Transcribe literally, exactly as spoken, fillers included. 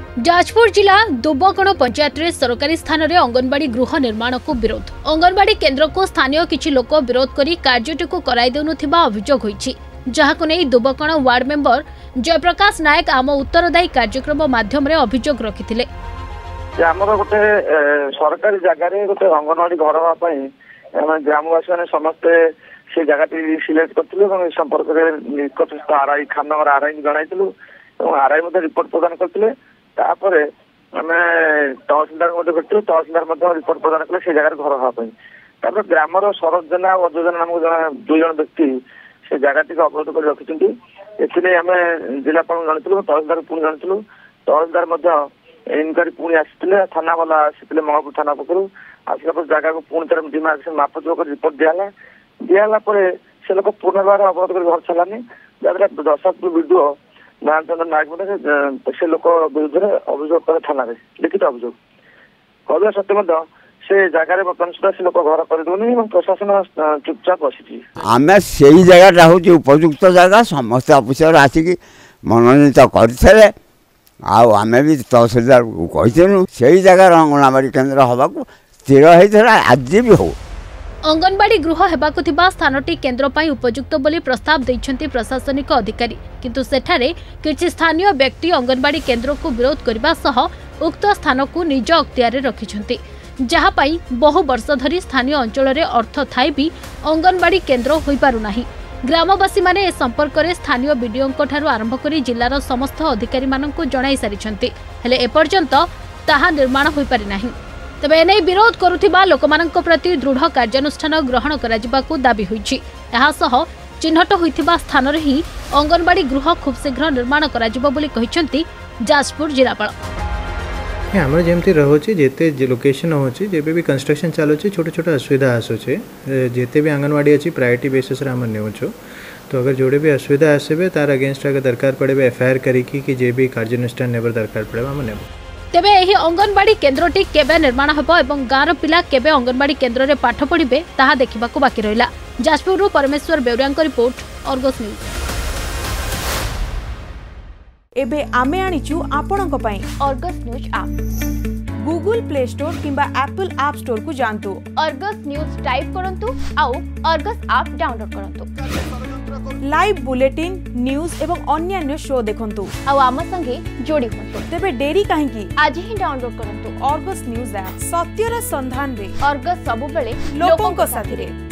जाजपुर जिला दुबकण पंचायत रे सरकारी स्थान रे अंगनवाड़ी गृह निर्माण को विरोध। अंगनवाड़ी केन्द्र को स्थानीय किछि लोक विरोध करी कार्यटी को कराई देउनुथिबा अभियोग होईछि, जहाको नै दुबकण वार्ड मेंबर जयप्रकाश नायक आम उत्तरदायी कार्यक्रम माध्यम रे अभियोग रखिथिले। हमर गोटे सरकारी जगह रे गोटे अंगनवाड़ी घर होवा पई ग्रामवासी माने समस्त से जगह सिलेक्ट करथिले এবং संपर्क रे निकटस्थ आरआई खाननगर आरआई जणाइथिलु এবং आरआई मध्ये रिपोर्ट प्रदान करथिले। तापरे आमे तहसीलदार मध्ये भेटलु, तहसीलदार मध्ये रिपोर्ट प्रदान कले से जगह घर होवा पई। तापर ग्रामर सरजना और अजोजना नामक जन दुई जन व्यक्ति से जगहटी को अवरोध कर रखिछन्ती। एथिले आमे जिलापाल जणाइथिलु, तहसीलदार पुणी जणाइथिलु। तहसीलदार मध्ये इनक्वारी पुणी आसिथिले, थाना वाला आसिथिले मंगलपुर थाना पकरू आसिला पर जगह को पुणी तरह डिमार्केशन मापजोक कर रिपोर्ट दियाला दियाला परे से लोक पुनर्बार अवरोध कर घर चलानी। जबरा दशपुर वीडियो नारायण नायक मध्ये से लोक विरुद्ध अभियोग करे थाना रे लिखित अभियोग कहले सत्य मध्ये से जगह बर्तमान सुधा से लोक घर कर दोनी और प्रशासन चुपचाप बसिछि। आमे सेही जगहटा होची उपयुक्त जगह समस्त अफिसर आसिकी मनोनीत करथिले आउ आमे भी तहसीलदार कहिथेनु सेही जगह अंगनवाड़ी केन्द्र हबाकू स्थिर होइथला आज भी हो। अंगनवाड़ी गृह हेबाकु थिबा स्थानटी केन्द्र पई उपयुक्त बोली प्रस्ताव दैछन्ती प्रशासनिक अधिकारी, किंतु सेठारे किछि स्थानीय व्यक्ति अंगनवाड़ी केन्द्र को विरोध करबा सह उक्त स्थान को निज अख्तियार रे रखिछन्ती, जहा पई बहु वर्ष धरी स्थानीय अंचल रे अर्थ थाई भी अंगनवाड़ी केन्द्र होई पारु नाही। ग्रामवासी माने ए संपर्क रे स्थानीय बीडीओ ठारू आरंभ करी जिल्लार समस्त अधिकारी माननकु जणाई सारिछन्ती, हेले एपर्यंत ताहा निर्माण होई पारि नाही। तबे एने विरोध करुथिबा लोकमाननक प्रति दृढ़ कार्यानुष्ठान ग्रहण कराजिबाकू दाबी होईछि। एहा सह चिन्हट होइथिबा स्थान रे ही अंगनवाड़ी गृह खूब शीघ्र निर्माण कराजिबो बोली कहिसंती जाजपुर जिलापाल। हमर जेमती रहोछि जेते लोकेशन होछि जेबे भी कंस्ट्रक्शन चालुछि छोट छोट असुविधा आसुछि जेते भी आंगनवाड़ी अछि प्रायोरिटी बेसिस रे हम नेउछु। तो अगर जोड़े भी असुविधा आसेबे तार अगेंस्ट अगर दरकार पड़े एफआईआर करिकि कि जे भी कार्यानुष्ठान नेबर दरकार पड़े हम नेबो। तेबे एही अंगनवाड़ी केन्द्रटी केबे निर्माण हबो एवं गाँर पिला केबे अंगनवाड़ी केन्द्र रे पाठ पढ़िबे ताहा देखिबाकू बाकी रहिला। जाजपुरु परमेश्वर बेउरियाଙ୍କ रिपोर्ट, अर्गस न्यूज। एबे आमे आनिचु आपणक पई Argus news app Google Play Store किंबा एप्पल ऐप स्टोर को जानतु। अर्गस न्यूज टाइप करंतु आउ अर्गस ऐप डाउनलोड करंतु। लाइव बुलेटिन न्यूज एवं अन्य शो देखंतु आउ आम संगे जोड़ी होंतु। तेबे डेरी काहेकि आज ही डाउनलोड करंतु अर्गस न्यूज ऐप। सत्यरा संधान रे अर्गस सबु बेले लोकंक साथी रे।